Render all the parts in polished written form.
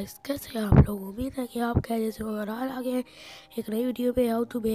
Guys, कैसे हैं आप लोग। उम्मीद है कि आप क्या जैसे और आ गए हैं एक नई वीडियो पे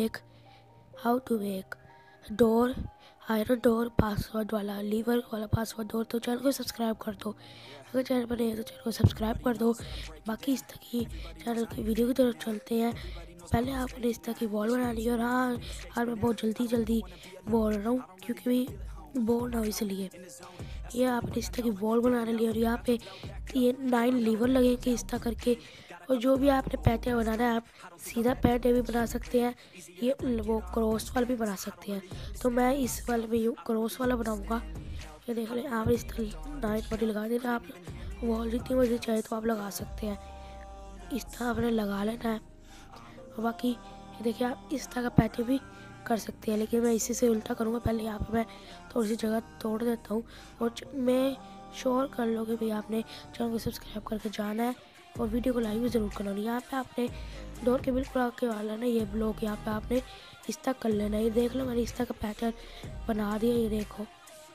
how to make door, iron door password वाला, लीवर वाला पासवर्ड डोर। तो चैनल को सब्सक्राइब कर दो, अगर चैनल पर नहीं है तो चैनल को सब्सक्राइब कर दो। बाकी इस तक की चैनल की वीडियो की तरफ चलते हैं। पहले आपने इस तक की वॉल बनानी है। और हाँ, आज मैं बहुत जल्दी बोल रहा हूँ क्योंकि बोल रहा हूँ इसलिए। ये आपने इस तरह की वॉल बनाने ली और यहाँ पे 9 लीवर लगेंगे इस तरह करके। और जो भी आपने पैटर्न बनाना है, आप सीधा पैटर्न भी बना सकते हैं, ये वो क्रॉस वाला भी बना सकते हैं। तो मैं इस वाले में क्रॉस वाला बनाऊंगा। ये देख लें, आप इस तरह 9 बॉडी लगा देना। आप वॉल जितनी मर्जी चाहे तो आप लगा सकते हैं, इस तरह आपने लगा लेना है। और बाकी ये देखिए, आप इस तरह का पैटर्न भी कर सकते हैं, लेकिन मैं इसी से उल्टा करूँगा। पहले यहाँ पे मैं थोड़ी सी जगह तोड़ देता हूँ। और मैं श्योर कर लो कि भाई आपने चैनल को सब्सक्राइब करके जाना है और वीडियो को लाइक भी ज़रूर करना है। यहाँ पे आपने डोर के बिल्कुल आगे वाला ना ये ब्लॉक यहाँ पे आपने इस तरह कर लेना है। ये देख लो, मैंने इस तरह का पैटर्न बना दिया। ये देखो,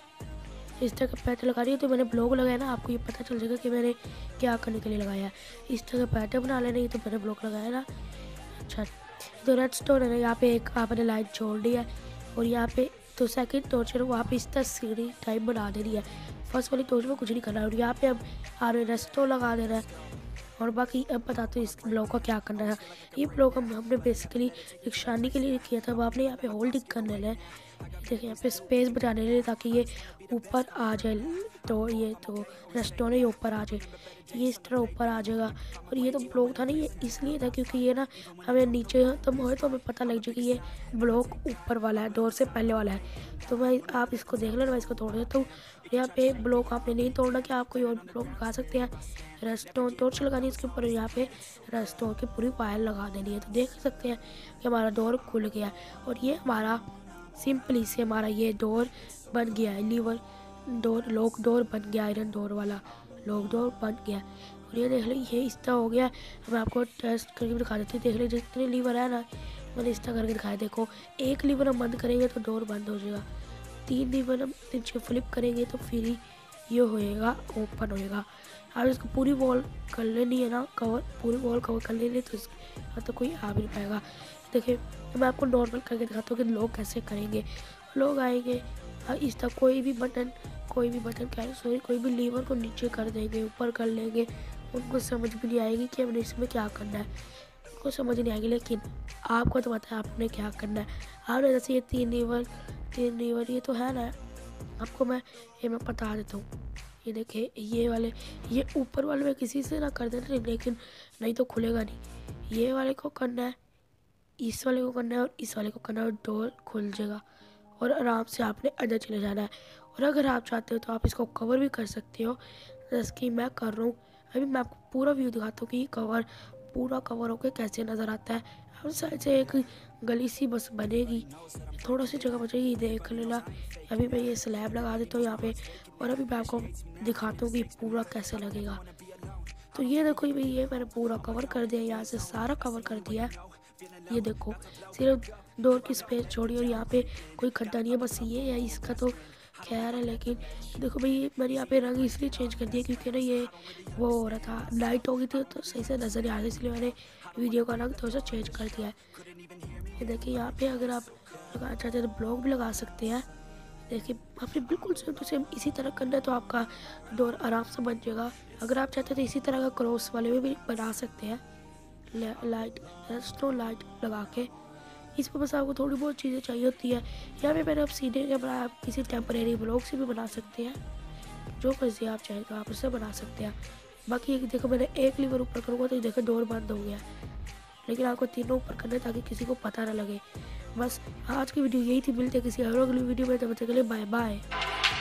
इस तरह का पैटर्न लगा रही है। तो मैंने ब्लॉक लगाया ना, आपको ये पता चल जाएगा कि मैंने क्या करने के लिए लगाया है। इस तरह का पैटर्न बना लेना। ये तो मैंने ब्लॉक लगाया ना। अच्छा, तो रेडस्टोन है ना, यहाँ पे एक आपने लाइन छोड़ दी है। और यहाँ पे तो सेकंड टॉर्चर वहाँ पे इस तरह सीढ़ी टाइप बना दे रही है। फर्स्ट वाली टॉर्च में कुछ नहीं करना है। और यहाँ पे अब आपने रेडस्टोन लगा देना है। और बाकी अब बताते हो इस ब्लॉक का क्या करना है। ये ब्लॉक हमने बेसिकली निशानी के लिए किया था। अब आपने यहाँ पे होल्डिंग करने लें, देखिए यहाँ पे स्पेस बचाने लिए, ताकि ये ऊपर आ जाए। तो ये तो रेस्टोरेंट ही ऊपर आ जाए, ये इस तरह ऊपर आ जाएगा। और ये तो ब्लॉक था नहीं, ये इसलिए था क्योंकि ये ना हमें नीचे तब हो तो हमें पता लग जाए कि ये ब्लॉक ऊपर वाला है, डोर से पहले वाला है। तो मैं आप इसको देख लेना, मैं इसको तोड़ देता हूँ। यहाँ पे ब्लॉक आपने नहीं तोड़ना, कि आप कोई और ब्लॉक लगा सकते हैं। रेस्टोरेंट टॉर्च लगानी है इसके ऊपर, यहाँ पे रेस्टोरेंट की पूरी वायर लगा देनी है। तो देख सकते हैं कि हमारा डोर खुल गया है। और ये हमारा सिंपली से हमारा ये डोर बन गया है। लीवर डोर, लॉक डोर बन गया, आयरन डोर वाला लॉक डोर बन गया। और ये देख लो, ये इस तरह हो गया। मैं आपको टेस्ट करके दिखा देती हूँ। देख लो, जितने लीवर है ना, मैंने इस तरह करके दिखाया। देखो, एक लीवर हम बंद करेंगे तो डोर बंद हो जाएगा। 3 लीवर हम नीचे फ्लिप करेंगे तो फिर ही ये होएगा, ओपन होएगा। आप इसको पूरी वॉल कर लेनी है ना, कवर, पूरी वॉल कवर कर लेनी, तो तो कोई आ भी नहीं पाएगा। देखिए, मैं आपको नॉर्मल करके दिखाता हूँ कि लोग कैसे करेंगे। लोग आएंगे इस तरह, कोई भी बटन कोई भी लीवर को नीचे कर देंगे, ऊपर कर लेंगे। उनको समझ भी नहीं आएगी कि हमने इसमें क्या करना है, उनको समझ नहीं आएगी। लेकिन आपको तो पता है आपने क्या करना है। आपने जैसे ये 3 लीवर ये तो है ना, आपको मैं बता देता हूँ। ये देखिए, ये ऊपर वाले में किसी से ना कर देना, लेकिन नहीं तो खुलेगा नहीं। ये वाले को करना है, इस वाले को करना है और इस वाले को करना है, और डोर खुल जाएगा। और आराम से आपने अंदर चले जाना है। और अगर आप चाहते हो तो आप इसको कवर भी कर सकते हो, जैसे कि मैं कर रहा हूँ। अभी मैं आपको पूरा व्यू दिखाता हूँ कि पूरा कवर होकर कैसे नज़र आता है। अब साइड से एक गली सी बस बनेगी, थोड़ा सी जगह बचेगी, देख लेना। अभी मैं ये स्लैब लगा देता हूँ यहाँ पे, और अभी मैं आपको दिखाता हूँ कि पूरा कैसे लगेगा। तो ये देखो भाई, ये मैंने पूरा कवर कर दिया, यहाँ से सारा कवर कर दिया है। ये देखो, सिर्फ डोर की स्पेस छोड़ी, और यहाँ पे कोई खड्डा नहीं है, बस ये है इसका तो खैर है। लेकिन देखो भाई, मैंने यहाँ पे रंग इसलिए चेंज कर दिया क्योंकि ना ये वो हो रहा था, लाइट हो गई थी तो सही से नज़र नहीं आ रही, इसलिए मैंने वीडियो का रंग थोड़ा सा चेंज कर दिया है। ये देखिए, यहाँ पे अगर आप लगाना चाहते हैं तो ब्लॉक भी लगा सकते हैं। देखिए, आपने बिल्कुल सेम टू सेम इसी तरह करना है तो आपका डोर आराम से बन जाएगा। अगर आप चाहते हैं तो इसी तरह का क्रॉस वाले में भी बना सकते हैं, लाइट लगा के। इसमें बस आपको थोड़ी बहुत चीज़ें चाहिए होती है। यहाँ पे मैंने अब सीधे के बनाया, आप किसी टेम्परेरी ब्लॉक से भी बना सकते हैं, जो मर्जी आप चाहें तो आप उससे बना सकते हैं। बाकी देखो, मैंने एक लीवर ऊपर करूँगा तो देखो डोर बंद हो गया, लेकिन आपको तीनों ऊपर करना है ताकि किसी को पता ना लगे। बस आज की वीडियो यही थी, मिलते हैं किसी और अगली वीडियो में, तब तक के लिए बाय बाय।